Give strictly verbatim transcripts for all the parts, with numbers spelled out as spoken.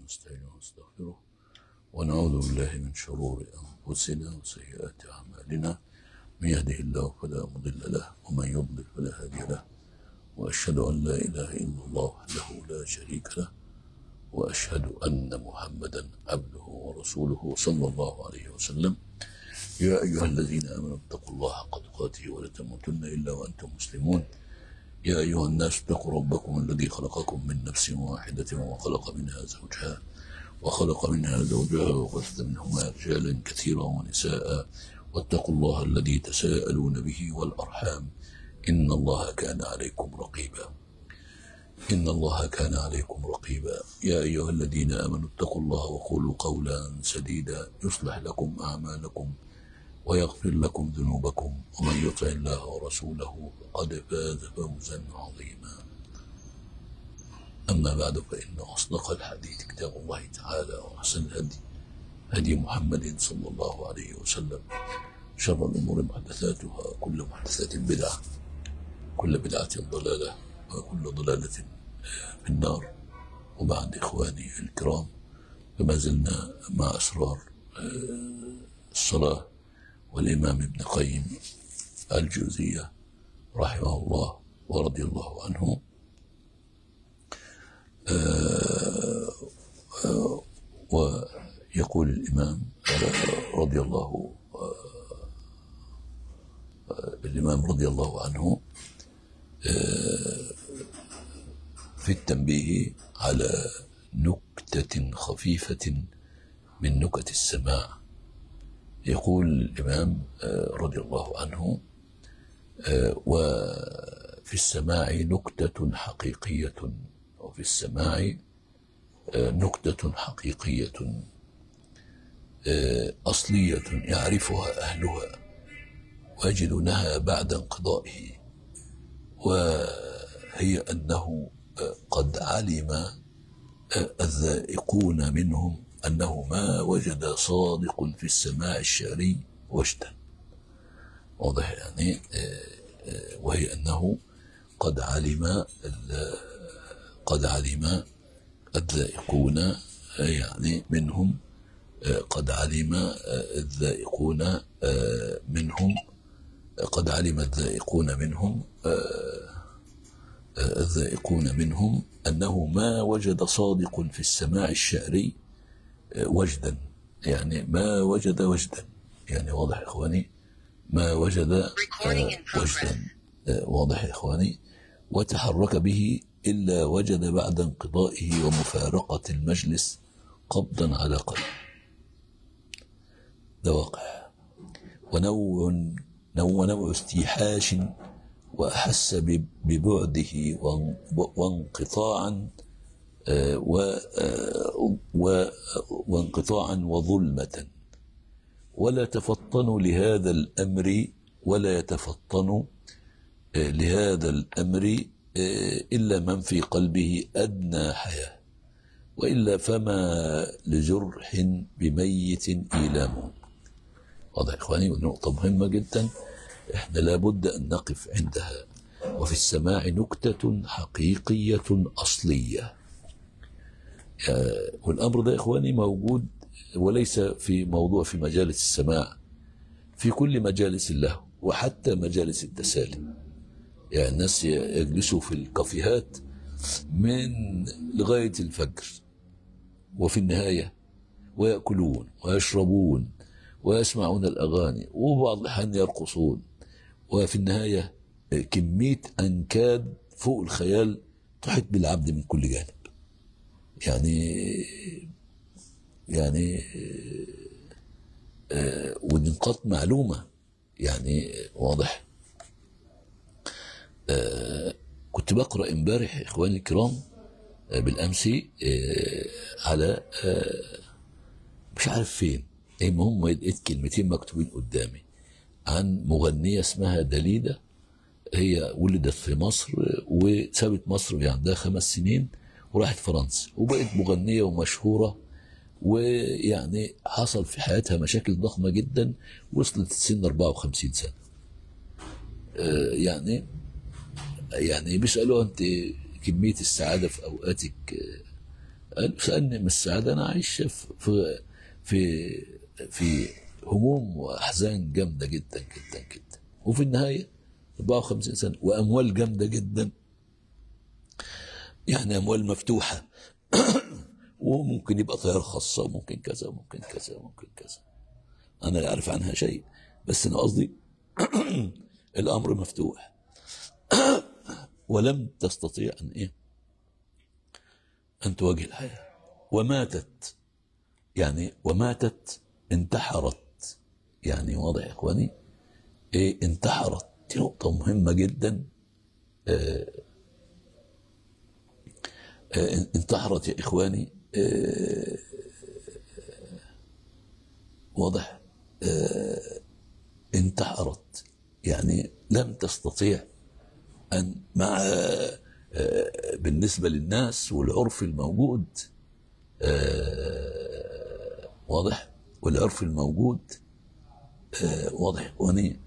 ونستعينه ونستغفره ونعوذ بالله من شرور أنفسنا وسيئات أعمالنا، من يهده الله فلا مضل له ومن يضلل فلا هادي له، وأشهد أن لا إله إلا الله وحده لا شريك له، وأشهد أن محمدا عبده ورسوله صلى الله عليه وسلم. يا أيها الذين آمنوا اتقوا الله حق تقاته ولا تموتن إلا وأنتم مسلمون. يا أيها الناس اتقوا ربكم الذي خلقكم من نفس واحدة وخلق منها زوجها وخلق منها زوجها وبث منهما رجالا كثيرا ونساء، واتقوا الله الذي تساءلون به والأرحام إن الله كان عليكم رقيبا. إن الله كان عليكم رقيبا. يا أيها الذين آمنوا اتقوا الله وقولوا قولا سديدا يصلح لكم أعمالكم ويغفر لكم ذنوبكم، ومن يطع الله ورسوله فقد فاز فوزا عظيما. أما بعد، فإن أصدق الحديث كتاب الله تعالى، وأحسن الهدي هدي محمد صلى الله عليه وسلم. شر الأمور محدثاتها، كل محدثة بدعة، كل بدعة ضلالة، وكل ضلالة في النار. وبعد إخواني الكرام، فما زلنا مع أسرار الصلاة والإمام ابن قيم الجوزية رحمه الله ورضي الله عنه. آه آه ويقول الإمام رضي الله آه الإمام رضي الله عنه آه في التنبيه على نكتة خفيفة من نكت السماع. يقول الإمام رضي الله عنه: وفي السماع نكتة حقيقية، وفي السماع نكتة حقيقية أصلية يعرفها أهلها ويجدونها بعد انقضائه، وهي أنه قد علم الذائقون منهم أنه ما وجد صادق في السماع الشعري وجدا. واضح يعني؟ وهي أنه قد علم قد علم الذائقون يعني منهم قد علم الذائقون منهم قد علم الذائقون منهم الذائقون منهم أنه ما وجد صادق في السماع الشعري وجدا، يعني ما وجد وجدا، يعني واضح يا إخواني؟ ما وجد وجدا، واضح يا إخواني؟ وتحرك به إلا وجد بعد انقضائه ومفارقة المجلس قبضا على قلب. ده واقع. ونوع نوع نوع استيحاش وأحس ببعده وانقطاعا وانقطاعا وظلمة، ولا تفطنوا لهذا الأمر ولا يتفطن لهذا الأمر إلا من في قلبه أدنى حياة، وإلا فما لجرح بميت إيلام. واضح يا إخواني؟ نقطة مهمة جدا إحنا لابد أن نقف عندها. وفي السماع نكتة حقيقية أصلية. والأمر ده يا إخواني موجود، وليس في موضوع في مجالس السماع، في كل مجالس اللهو وحتى مجالس التسالي. يعني الناس يجلسوا في الكافيهات من لغاية الفجر، وفي النهاية ويأكلون ويشربون ويسمعون الأغاني، وبعض الأحيان يرقصون، وفي النهاية كمية أنكاد فوق الخيال تحيط بالعبد من كل جانب. يعني يعني آه ودي نقاط معلومة، يعني واضح. آه كنت بقرأ امبارح إخواني الكرام آه بالأمس آه على آه مش عارف فين، المهم لقيت كلمتين مكتوبين قدامي عن مغنية اسمها دليدة. هي ولدت في مصر وسابت مصر وهي عندها خمس سنين وراحت فرنسا وبقت مغنية ومشهورة، ويعني حصل في حياتها مشاكل ضخمة جدا، وصلت سن أربعة وخمسين سنة. آه يعني يعني بيسألوها: أنت كمية السعادة في أوقاتك سألني من السعادة، أنا عايش في في في هموم وأحزان جامدة جدا جدا جدا، وفي النهاية أربعة وخمسين سنة وأموال جامدة جدا، يعني أموال مفتوحة وممكن يبقى طيارة خاصة وممكن كذا وممكن كذا وممكن كذا، أنا لا أعرف عنها شيء، بس أنا قصدي الأمر مفتوح. ولم تستطيع أن إيه أن تواجه الحياة، وماتت، يعني وماتت انتحرت، يعني واضح يا إخواني إيه انتحرت. دي نقطة مهمة جدا. آه آه انتحرت يا إخواني. آه واضح. آه انتحرت، يعني لم تستطيع أن مع آه بالنسبة للناس والعرف الموجود، آه واضح، والعرف الموجود آه واضح إخواني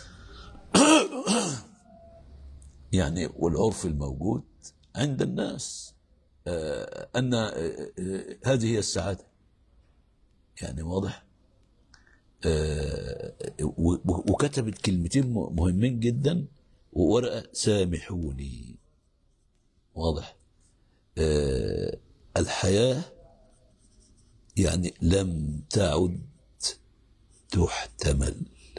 يعني والعرف الموجود عند الناس آه أن آه آه هذه هي السعادة، يعني واضح. آه وكتبت كلمتين مهمين جدا وورقة: سامحوني. واضح. آه الحياة يعني لم تعد تحتمل.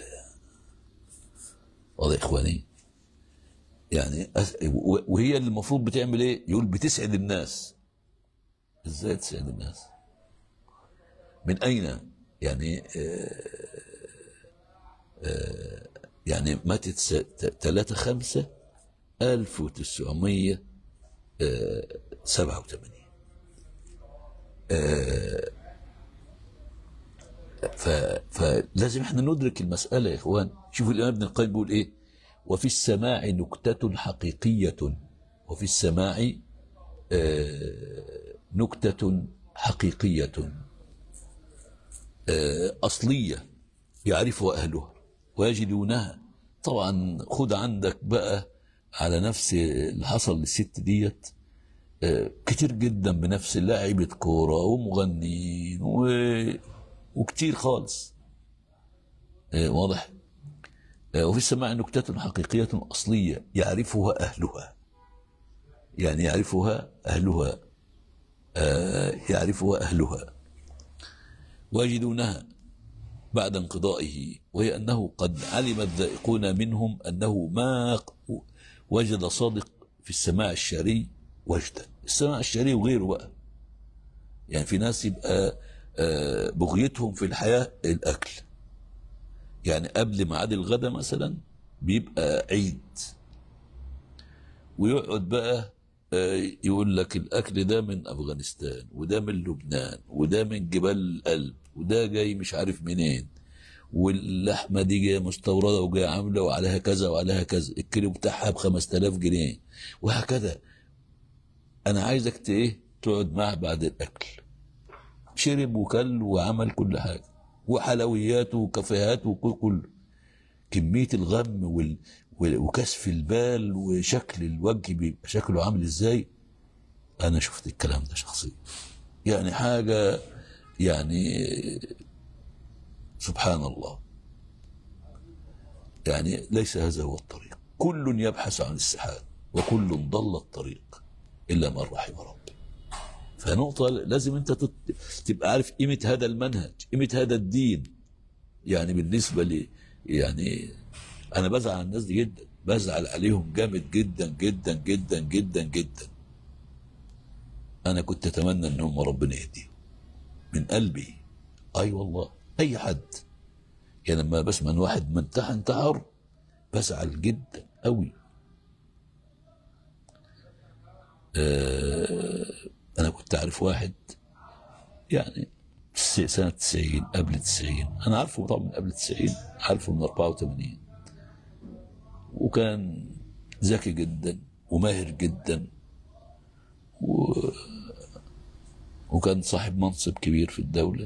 واضح يا إخواني، يعني وهي اللي المفروض بتعمل ايه؟ يقول بتسعد الناس. ازاي تسعد الناس؟ من اين؟ يعني آه آه يعني ماتت ثلاثة خمسة ألف وتسعمية سبعة وثمانين. آه فلازم احنا ندرك المسألة يا اخوان. شوفوا الإمام ابن القيم بيقول ايه: وفي السماع نكتة حقيقية، وفي السماع آه نكتة حقيقية آه أصلية يعرفها أهلها ويجدونها. طبعا خد عندك بقى على نفس اللي حصل للست ديت آه كتير جدا بنفس لاعيبة كورة ومغنيين و... وكتير خالص. آه واضح. آه وفي السماع نكتة حقيقية أصلية يعرفها أهلها، يعني يعرفها أهلها آه يعرفها أهلها ويجدونها بعد انقضائه، وهي أنه قد علم الذائقون منهم أنه ما وجد صادق في السماع الشعري وجدا. السماع الشعري وغيره بقى، يعني في ناس يبقى آه بغيتهم في الحياة الأكل، يعني قبل ميعاد الغداء مثلا بيبقى عيد، ويقعد بقى يقول لك الأكل ده من أفغانستان، وده من لبنان، وده من جبال الألب، وده جاي مش عارف منين، واللحمة دي جاية مستوردة وجاية عاملة وعليها كذا وعليها كذا، الكيلو بتاعها بخمس تلاف جنيه، وهكذا. أنا عايزك إيه تقعد معه بعد الأكل، شرب وكل وعمل كل حاجة وحلويات وكافيهات وكل كمية الغم وال... وكسف البال وشكل الوجه بيبقى شكله عامل ازاي. انا شفت الكلام ده شخصيا، يعني حاجة يعني سبحان الله. يعني ليس هذا هو الطريق، كل يبحث عن السحاب وكل ضل الطريق الا من رحم ربي. فنقطة لازم انت تبقى عارف قيمة هذا المنهج، قيمة هذا الدين. يعني بالنسبة لي يعني انا بزعل على الناس دي جدا، بزعل عليهم جامد جدا جدا جدا جدا جدا. انا كنت اتمنى ان هم ربنا يهديهم من قلبي. اي أيوة والله، اي حد يعني لما بسمع ان واحد منتحر انتحر بزعل جدا قوي. آه انا كنت اعرف واحد يعني سنة تسعين، قبل تسعين، انا عارفه طبعا من قبل تسعين، عارفه من أربعة وثمانين، وكان ذكي جدا وماهر جدا و... وكان صاحب منصب كبير في الدولة،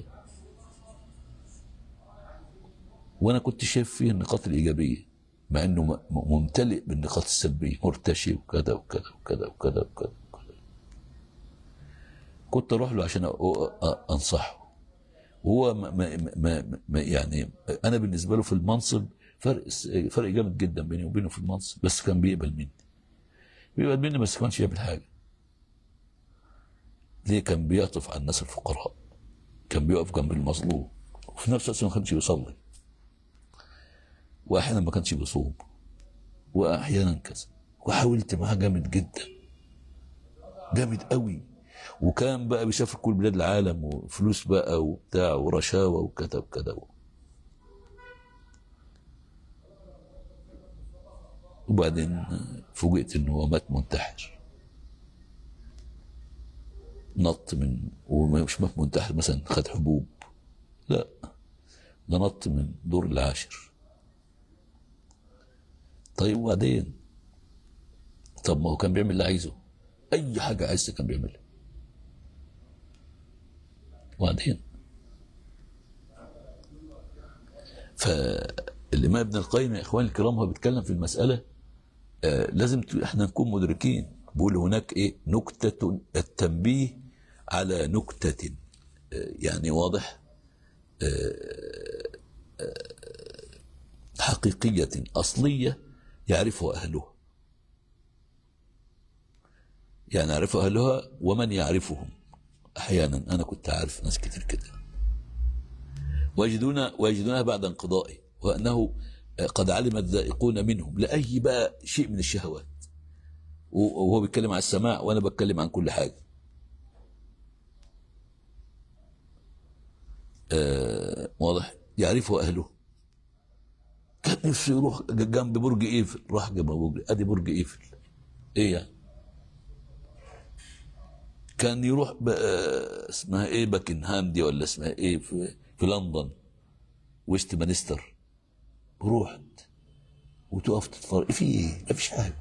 وانا كنت شايف فيه النقاط الايجابية مع انه ممتلئ بالنقاط السلبية، مرتشي وكذا وكذا وكذا وكذا وكذا وكذا. كنت اروح له عشان انصحه. هو ما ما ما ما يعني انا بالنسبه له في المنصب فرق فرق جامد جدا بيني وبينه في المنصب، بس كان بيقبل مني بيقبل مني بس ما كانش يعمل حاجه. ليه؟ كان بيعطف على الناس الفقراء، كان بيقف جنب المظلوم، وفي نفس الوقت ما كانش بيصلي، واحيانا ما كانش بيصوم، واحيانا كذا. وحاولت معاه جامد جدا جامد قوي، وكان بقى بيسافر كل بلاد العالم وفلوس بقى وبتاع ورشاوى وكتب كذا. وبعدين فوجئت ان هو مات منتحر، نط من، ومش مات منتحر مثلا خد حبوب، لا، ده نط من دور العاشر. طيب وبعدين؟ طب ما هو كان بيعمل اللي عايزه، اي حاجه عايزها كان بيعملها. وبعدين فالامام ابن القيم يا اخواني الكرام هو بيتكلم في المساله، آه لازم احنا نكون مدركين. بيقول هناك ايه؟ نكته، التنبيه على نكته، آه يعني واضح، آه آه حقيقيه اصليه يعرفها اهلها، يعني يعرفها اهلها ومن يعرفهم. احيانا انا كنت عارف ناس كتير كده ويجدون ويجدونها بعد انقضائه، وانه قد علم الذائقون منهم لاي بقى شيء من الشهوات، وهو بيتكلم عن السماع وانا بتكلم عن كل حاجه. آه واضح، يعرفه اهله. كان نفسه يروح جنب برج ايفل، راح جنب برج، ادي برج ايفل، ايه يعني؟ كان يروح اسمها ايه، باكنهام دي ولا اسمها ايه، في, في لندن، ويست مانستر، رحت وتقف تتفرج في ايه؟ ما فيش حاجه.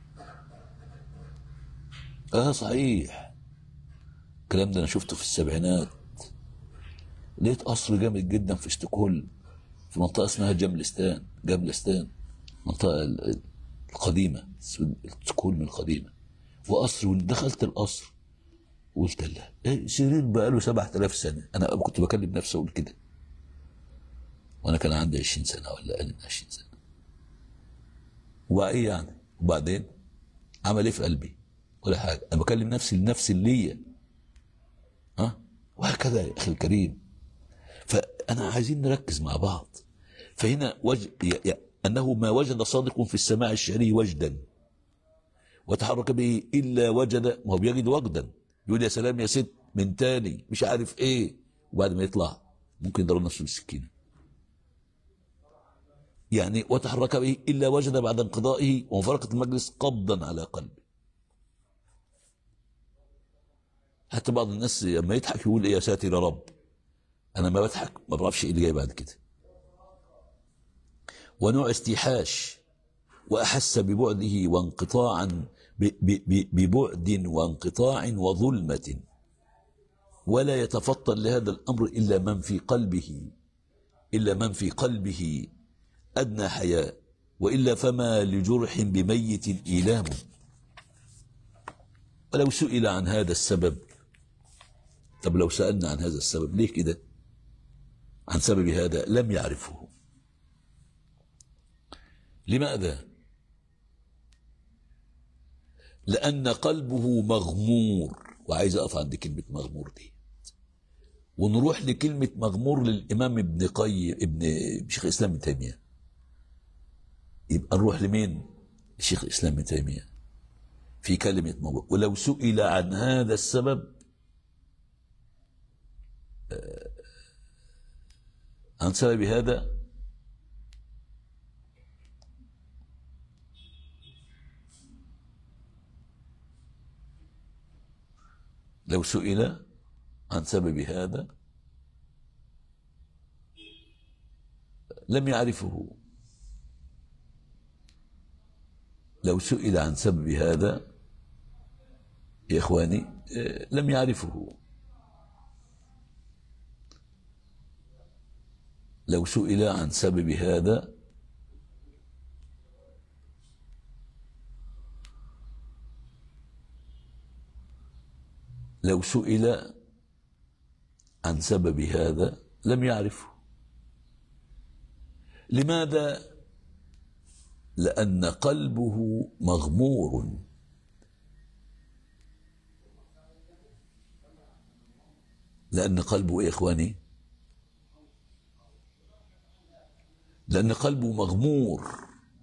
اه صحيح، الكلام ده انا شفته في السبعينات. لقيت قصر جامد جدا في ستوكهولم، في منطقه اسمها جملستان، جملستان منطقه القديمه، ستوكهولم القديمه، وقصر. ودخلت القصر وقلت له إيه، سرير بقى له سبعة آلاف سنه. انا كنت بكلم نفسي اقول كده وانا كان عندي عشرين سنه ولا اقل من عشرين سنه. وبقى ايه يعني؟ وبعدين عمل ايه في قلبي؟ ولا حاجه. انا بكلم نفسي لنفسي اللي هي ها، وهكذا يا اخي الكريم. فانا عايزين نركز مع بعض. فهنا وج... ي... ي... انه ما وجد صادق في السماع الشعري وجدا وتحرك به الا وجد، ما هو بيجد وجدا، يقول يا سلام يا ست من تاني مش عارف ايه، وبعد ما يطلع ممكن يضرب نفسه بالسكينه. يعني وتحرك به الا وجد بعد انقضائه ومفارقه المجلس قبضا على قلبه. حتى بعض الناس لما يضحك يقول ايه يا ساتر يا رب. انا ما بضحك ما بعرفش ايه اللي جاي بعد كده. ونوع استيحاش، واحس ببعده وانقطاعا، ببعد وانقطاع وظلمه، ولا يتفطن لهذا الامر الا من في قلبه الا من في قلبه ادنى حياء، والا فما لجرح بميت ايلام. ولو سئل عن هذا السبب، طب لو سالنا عن هذا السبب ليه كده، عن سبب هذا، لم يعرفه. لماذا؟ لأن قلبه مغمور. وعايز أقف عند كلمة مغمور دي ونروح لكلمة مغمور للإمام ابن قيم، ابن شيخ الإسلام ابن تيمية. يبقى نروح لمين؟ شيخ الإسلام ابن تيمية في كلمة مغمور. ولو سئل عن هذا السبب، عن سبب هذا، لو سئل عن سبب هذا لم يعرفه. لو سئل عن سبب هذا يا إخواني لم يعرفه. لو سئل عن سبب هذا لو سئل عن سبب هذا لم يعرفه. لماذا؟ لأن قلبه مغمور. لأن قلبه إيه يا إخواني؟ لأن قلبه مغمور.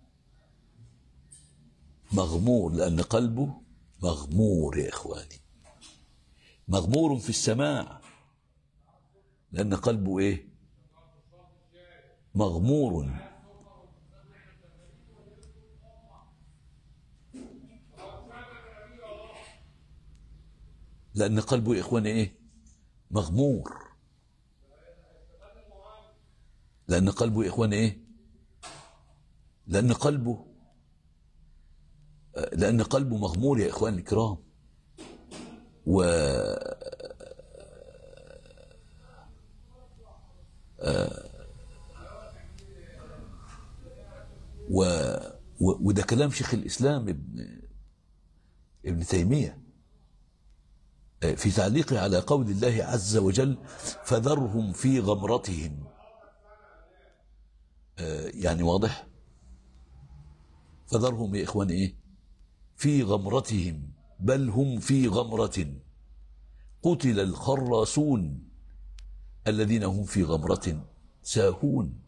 مغمور لأن قلبه مغمور يا إخواني، مغمور في السماع، لأن قلبه إيه؟ مغمور. لأن قلبه يا إخواني إيه؟ مغمور. لأن قلبه يا إخواني إيه؟ لأن قلبه لأن قلبه مغمور يا إخواني الكرام. و و وده كلام شيخ الإسلام ابن ابن تيمية في تعليقه على قول الله عز وجل: فذرهم في غمرتهم. يعني واضح؟ فذرهم يا إخواني إيه؟ في غمرتهم، بل هم في غمرة. قتل الخراصون الذين هم في غمرة ساهون.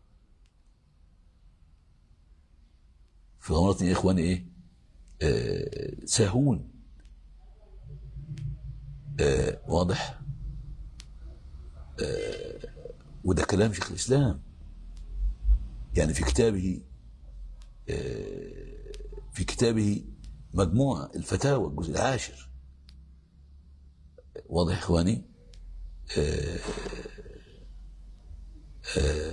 في غمرة يا إخواني إيه؟ آه ساهون. آه واضح؟ آه وده كلام شيخ الإسلام يعني في كتابه آه في كتابه مجموعة الفتاوى الجزء العاشر. واضح يا إخواني؟ آه آه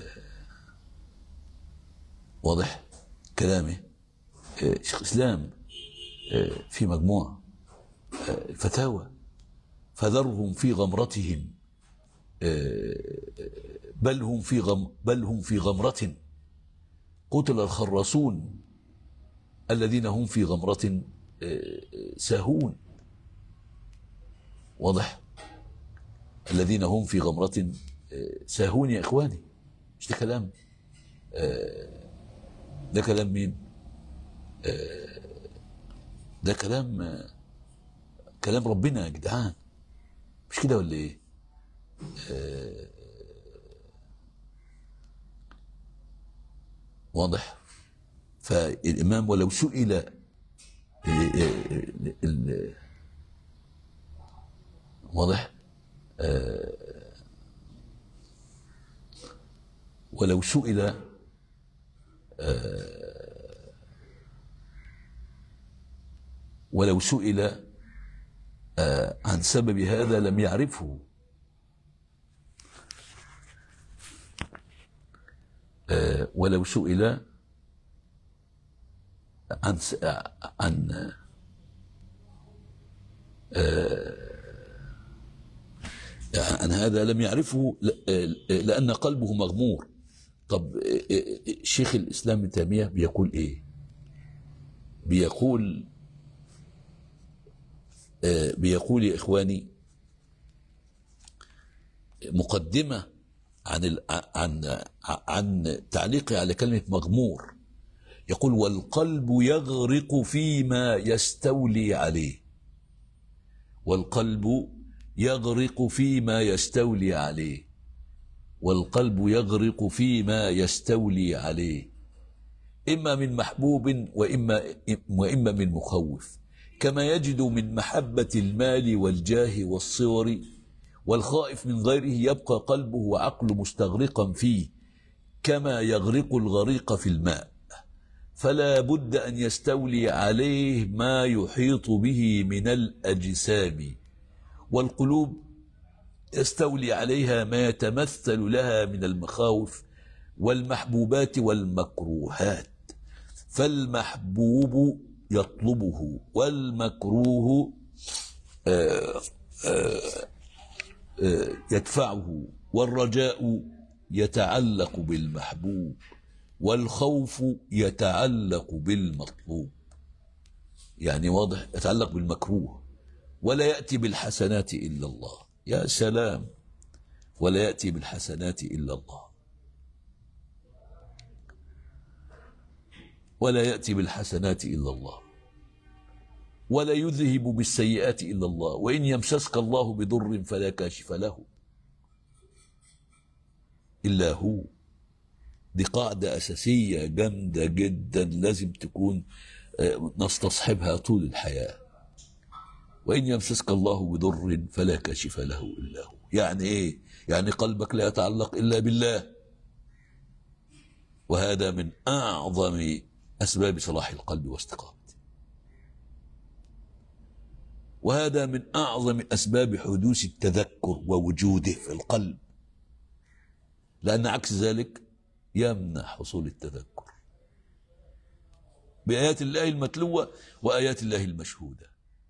واضح كلامه آه شيخ الإسلام آه في مجموعة آه الفتاوى: فذرهم في غمرتهم آه بل هم في غم بل هم في غمرة. قتل الخراصون الذين هم في غمرة ساهون. واضح؟ الذين هم في غمرة ساهون يا إخواني. مش ده كلام ده كلام مين؟ ده كلام كلام ربنا يا جدعان، مش كده ولا ايه؟ واضح؟ فالإمام ولو سئل واضح ولو سئل ولو سئل عن سبب هذا لم يعرفه. ولو سئل عن عن عن هذا لم يعرفه لأن قلبه مغمور. طب شيخ الإسلام ابن تيمية بيقول إيه؟ بيقول بيقول يا إخواني مقدمة عن عن عن تعليقه على كلمة مغمور. يقول: والقلب يغرق فيما يستولي عليه. والقلب يغرق فيما يستولي عليه. والقلب يغرق فيما يستولي عليه، إما من محبوب وإما وإما من مخوف، كما يجد من محبة المال والجاه والصور، والخائف من غيره يبقى قلبه وعقله مستغرقا فيه، كما يغرق الغريق في الماء، فلا بد أن يستولي عليه ما يحيط به من الأجسام، والقلوب يستولي عليها ما يتمثل لها من المخاوف والمحبوبات والمكروهات، فالمحبوب يطلبه والمكروه آآ آآ آآ يدفعه، والرجاء يتعلق بالمحبوب، والخوف يتعلق بالمطلوب. يعني واضح، يتعلق بالمكروه ولا يأتي بالحسنات إلا الله. يا سلام، ولا يأتي بالحسنات إلا الله، ولا يأتي بالحسنات إلا الله، ولا يذهب بالسيئات إلا الله، وإن يمسسك الله بضر فلا كاشف له إلا هو. دي قاعدة أساسية جامدة جدا لازم تكون نستصحبها طول الحياة. وإن يمسسك الله بضر فلا كاشف له إلا هو. يعني إيه؟ يعني قلبك لا يتعلق إلا بالله، وهذا من أعظم أسباب صلاح القلب واستقامته، وهذا من أعظم أسباب حدوث التذكر ووجوده في القلب، لأن عكس ذلك يمنع حصول التذكر بآيات الله المتلوة وآيات الله المشهودة.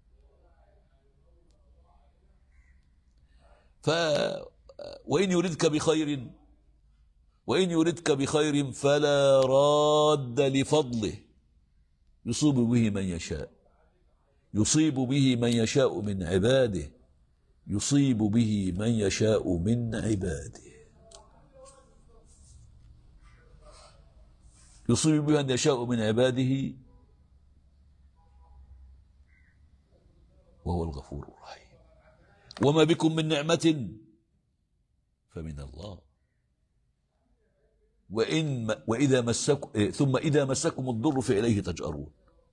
ف وإن يردك بخير وإن يردك بخير فلا راد لفضله يصيب به من يشاء يصيب به من يشاء من عباده يصيب به من يشاء من عباده يصيب به من يشاء من عباده وهو الغفور الرحيم. وما بكم من نعمة فمن الله وإن وإذا مسكم ثم إذا مسكم الضر فإليه تجأرون.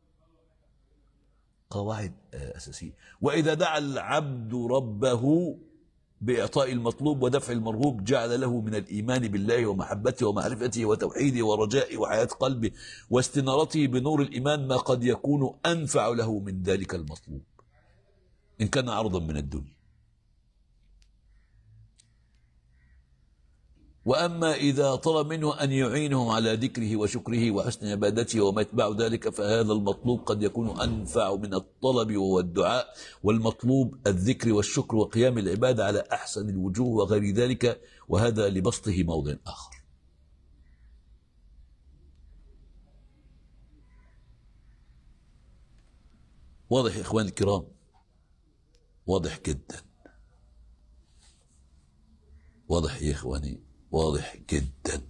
قواعد أساسية. وإذا دعا العبد ربه بإعطاء المطلوب ودفع المرهوب جعل له من الإيمان بالله ومحبته ومعرفته وتوحيده ورجائه وحياة قلبه واستنارته بنور الإيمان ما قد يكون أنفع له من ذلك المطلوب إن كان عرضا من الدنيا. وأما إذا طلب منه أن يعينهم على ذكره وشكره وحسن عبادته وما يتبع ذلك فهذا المطلوب قد يكون أنفع من الطلب وهو الدعاء، والمطلوب الذكر والشكر وقيام العبادة على أحسن الوجوه وغير ذلك، وهذا لبسطه موضع آخر. واضح يا إخواني الكرام؟ واضح جدا. واضح يا إخواني؟ واضح جدا.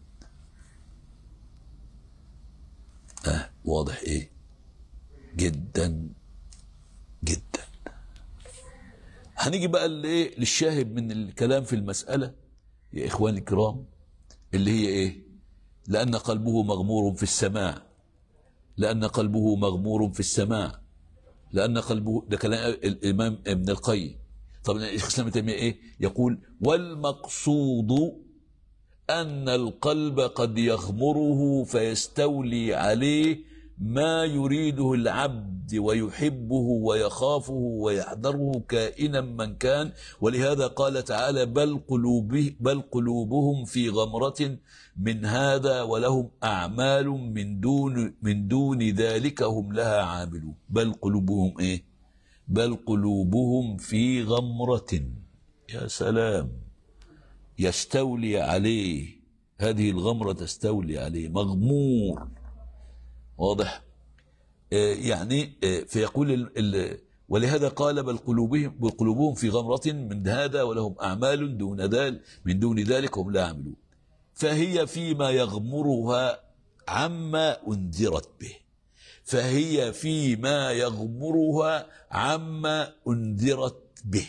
اه واضح ايه جدا جدا. هنيجي بقى لايه للشاهد من الكلام في المسألة يا إخواني الكرام، اللي هي ايه؟ لأن قلبه مغمور في السماع لأن قلبه مغمور في السماع لأن قلبه، ده كلام الإمام ابن القيم. طبعا الشيخ الإسلام ابن تيمية ايه يقول؟ والمقصود أن القلب قد يغمره فيستولي عليه ما يريده العبد ويحبه ويخافه ويحذره كائنا من كان. ولهذا قال تعالى بل, قلوبه بل قلوبهم في غمرة من هذا ولهم أعمال من دون, من دون ذلك هم لها عاملون. بل قلوبهم إيه؟ بل قلوبهم في غمرة. يا سلام، يستولي عليه، هذه الغمرة تستولي عليه، مغمور. واضح؟ آه يعني آه فيقول ال ال ولهذا قال بل قلوبهم, بل قلوبهم في غمرة من هذا ولهم أعمال دون ذلك من دون ذلك هم لا يعملون. فهي فيما يغمرها عما أنذرت به فهي فيما يغمرها عما أنذرت به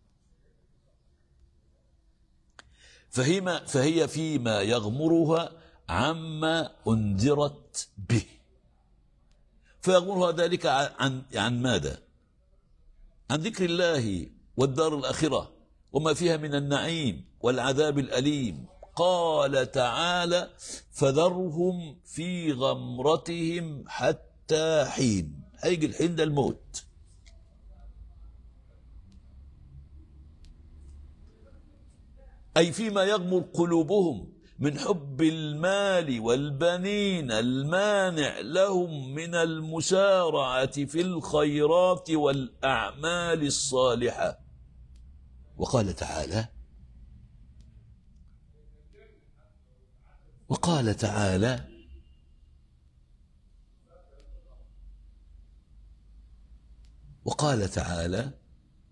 فهما فهي فيما يغمرها عما أنذرت به. فيغمرها ذلك عن عن ماذا؟ عن ذكر الله والدار الآخرة وما فيها من النعيم والعذاب الأليم. قال تعالى فذرهم في غمرتهم حتى حين. هيجي الحين ده الموت. أي فيما يغمر قلوبهم من حب المال والبنين المانع لهم من المسارعة في الخيرات والأعمال الصالحة. وقال تعالى وقال تعالى وقال تعالى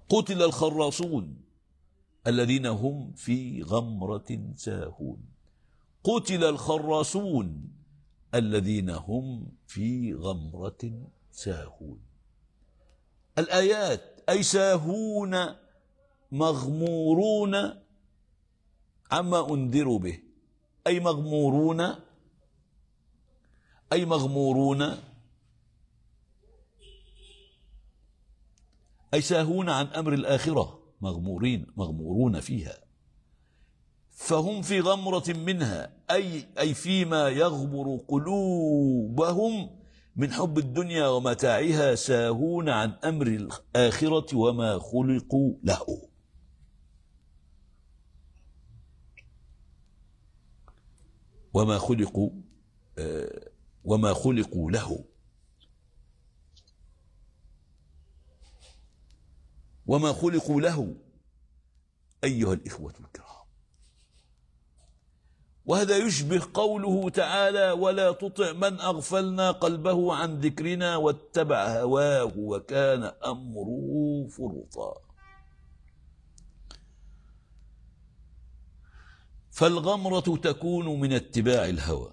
قتل الخراصون الذين هم في غمرة ساهون. قتل الخراصون الذين هم في غمرة ساهون. الآيات أي ساهون مغمورون عما أنذروا به، أي مغمورون أي مغمورون أي ساهون عن أمر الآخرة، مغمورين مغمورون فيها، فهم في غمرة منها، أي أي فيما يغمر قلوبهم من حب الدنيا ومتاعها، ساهون عن أمر الآخرة وما خلقوا له. وما خلقوا آه وما خلقوا له وما خلقوا له أيها الإخوة الكرام. وهذا يشبه قوله تعالى: ولا تطع من أغفلنا قلبه عن ذكرنا واتبع هواه وكان أمره فرطا. فالغمرة تكون من اتباع الهوى،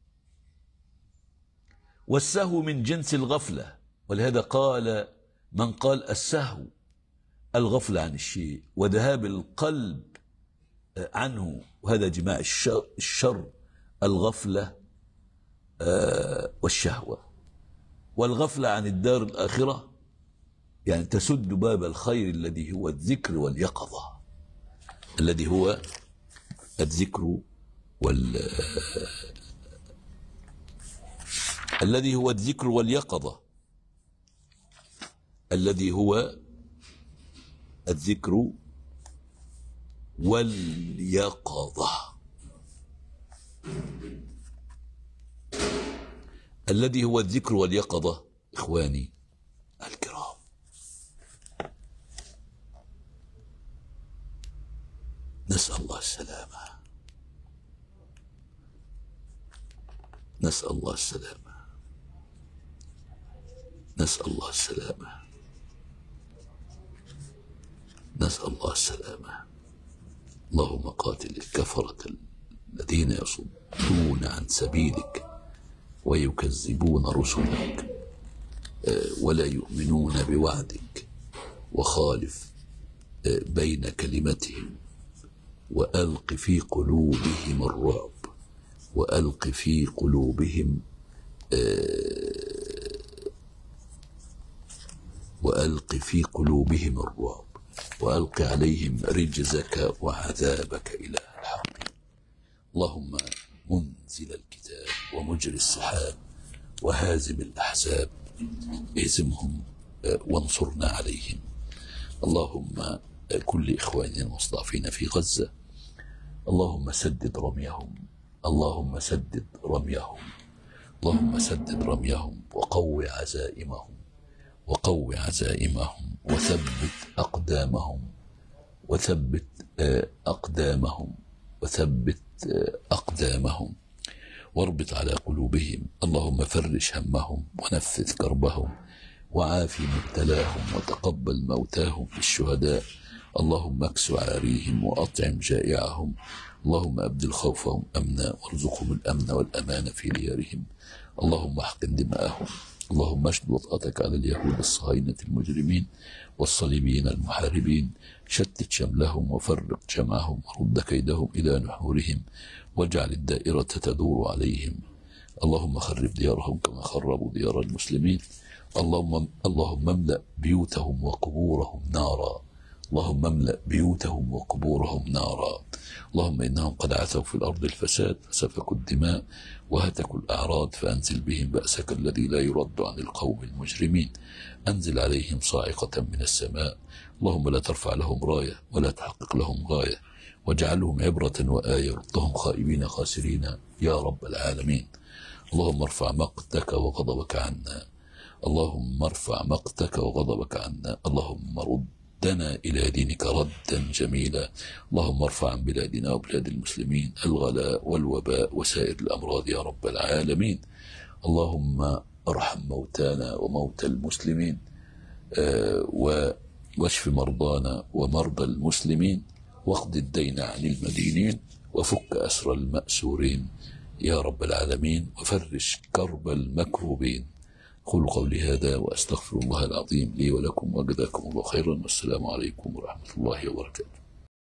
والسهو من جنس الغفلة، ولهذا قال من قال السهو الغفلة عن الشيء وذهاب القلب عنه، وهذا جماع الشر, الشر الغفلة والشهوة. والغفلة عن الدار الآخرة يعني تسد باب الخير الذي هو الذكر واليقظة، الذي هو الذكر وال الذي هو الذكر واليقظة الذي هو الذكر واليقظة الذي هو الذكر واليقظة. إخواني الكرام، نسأل الله السلامة، نسأل الله السلامة، نسأل الله السلامة، نسأل الله السلامة. اللهم قاتل الكفرة الذين يصدون عن سبيلك ويكذبون رسلك ولا يؤمنون بوعدك، وخالف بين كلمتهم، وألق في قلوبهم الرعب، وألق في قلوبهم وألق في قلوبهم الرعب، وألق عليهم رجزك وعذابك إلى الحق. اللهم منزل الكتاب ومجري السحاب وهازم الأحزاب، اهزمهم وانصرنا عليهم. اللهم كل إخواننا المستضعفين في غزة، اللهم سدد رميهم، اللهم سدد رميهم، اللهم سدد رميهم، وقوي عزائمهم، وقوي عزائمهم، وثبت أقدامهم، وثبت أقدامهم، وثبت أقدامهم، واربط على قلوبهم. اللهم فرج همهم ونفذ كربهم، وعافي مبتلاهم، وتقبل موتاهم بالشهداء. اللهم اكس عاريهم وأطعم جائعهم، اللهم أبدل خوفهم أمنا، وارزقهم الأمن والأمان في ديارهم. اللهم احقن دماءهم، اللهم اشد وطأتك على اليهود الصهاينة المجرمين والصليبيين المحاربين، شتت شملهم وفرق جمعهم، ورد كيدهم إلى نحورهم، واجعل الدائرة تدور عليهم. اللهم خرب ديارهم كما خربوا ديار المسلمين. اللهم اللهم املأ بيوتهم وقبورهم نارا، اللهم املأ بيوتهم وقبورهم نارا. اللهم إنهم قد عثوا في الأرض الفساد، فسفكوا الدماء وهتكوا الأعراض، فأنزل بهم بأسك الذي لا يرد عن القوم المجرمين. أنزل عليهم صاعقة من السماء. اللهم لا ترفع لهم راية ولا تحقق لهم غاية، واجعلهم عبرة وآية، ردهم خائبين خاسرين يا رب العالمين. اللهم ارفع مقتك وغضبك عنا، اللهم ارفع مقتك وغضبك عنا. اللهم ردنا إلى دينك ردا جميلا. اللهم ارفع عن بلادنا وبلاد المسلمين الغلاء والوباء وسائر الأمراض يا رب العالمين. اللهم ارحم موتانا وموتى المسلمين، آه واشف مرضانا ومرضى المسلمين، واقض الدين عن المدينين، وفك أسر المأسورين يا رب العالمين، وفرج كرب المكروبين. قولوا قولي هذا وأستغفر الله العظيم لي ولكم وجزاكم الله خيرا، والسلام عليكم ورحمة الله وبركاته.